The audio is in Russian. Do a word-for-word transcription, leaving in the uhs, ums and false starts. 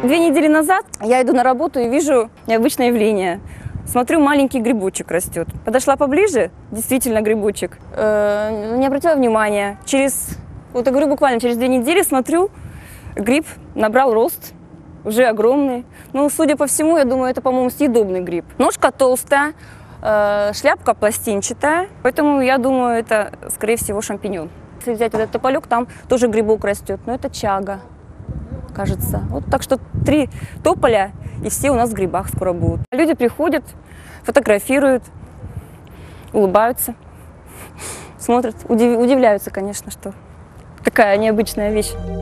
Две недели назад я иду на работу и вижу необычное явление. Смотрю, маленький грибочек растет. Подошла поближе, действительно грибочек. Э, не обратила внимания. Через, вот я говорю, буквально через две недели смотрю, гриб набрал рост, уже огромный. Ну, судя по всему, я думаю, это, по-моему, съедобный гриб. Ножка толстая, э, шляпка пластинчатая, поэтому я думаю, это, скорее всего, шампиньон. Если взять этот тополек, там тоже грибок растет, но это чага, кажется. Вот так что три тополя, и все у нас в грибах скоро будут. Люди приходят, фотографируют, улыбаются, смотрят, удив, удивляются, конечно, что такая необычная вещь.